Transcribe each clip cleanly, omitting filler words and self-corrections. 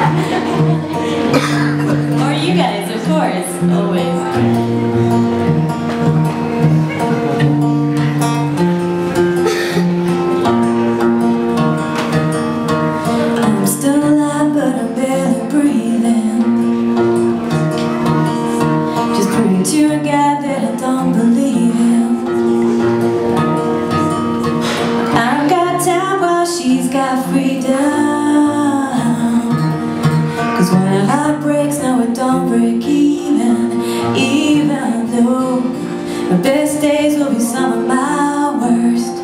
Or you guys, of course, always. To a guy that I don't believe in. I've got time while she's got freedom. Cause when a heart breaks, no it don't break even. Even though the best days will be some of my worst.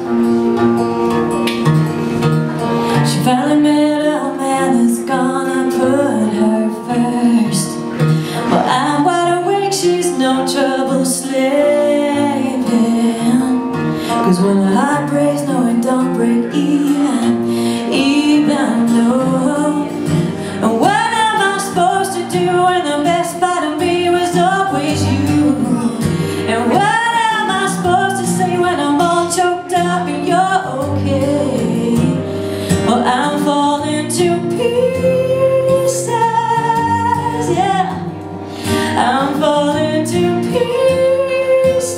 She finally met a man that's gonna put her first. Well, I'm wide awake, she's no trouble sleeping. Cause when the heart breaks, no it don't break even. Even though. And what am I supposed to do when the best part of me was always you? And what am I supposed to say when I'm all choked up and you're okay? Well, I'm falling to pieces, yeah. I'm falling to pieces.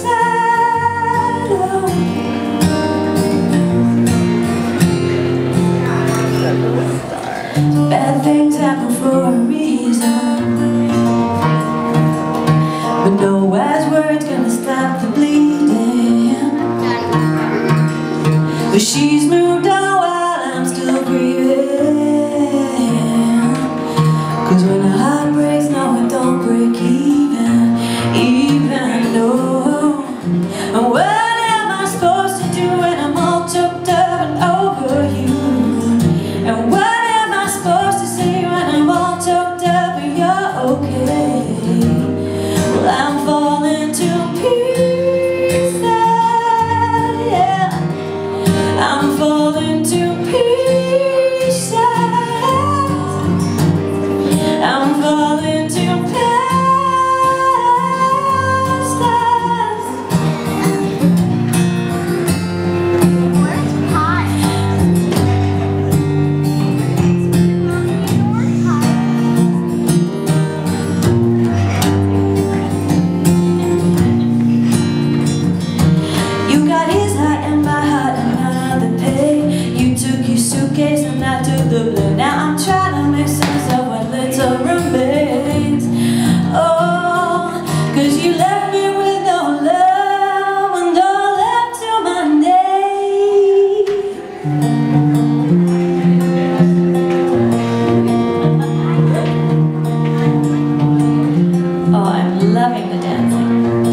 Bad things happen for a reason, but no wise word's gonna stop the bleeding. But she's moved on while I'm still grieving. Cause when the heart breaks, no it don't break even. Even though. And what am I supposed to do when I'm all choked up and over you? And what am I supposed to say when I'm all choked up and you're okay? Well, I'm falling to pieces, yeah. I'm falling to pieces. I'm falling to suitcase and I took the blame. Now I'm trying to make sense of what little remains. Oh, cause you left me with no love and no love to my name. Oh, I'm loving the dancing.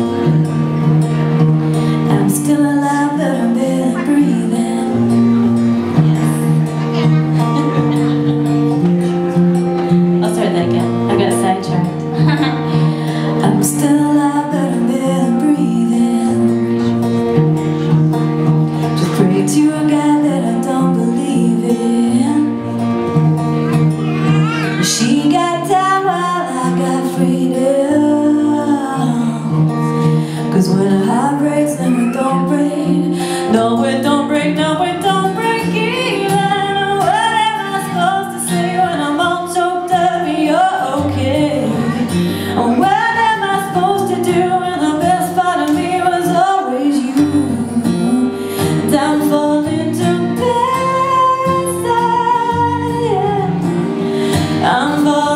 I'm still alive, but I'm barely breathing. I'm still alive, but I'm barely breathing. Just pray to a God that I don't believe in. She got time while I got freedom. Cause when a heart breaks, then it don't break. No, it don't break, no, it don't break even. What am I supposed to say when I'm all choked up and you're okay? And what am I supposed to do when the best part of me was always you? And I'm falling to pieces, yeah. I'm falling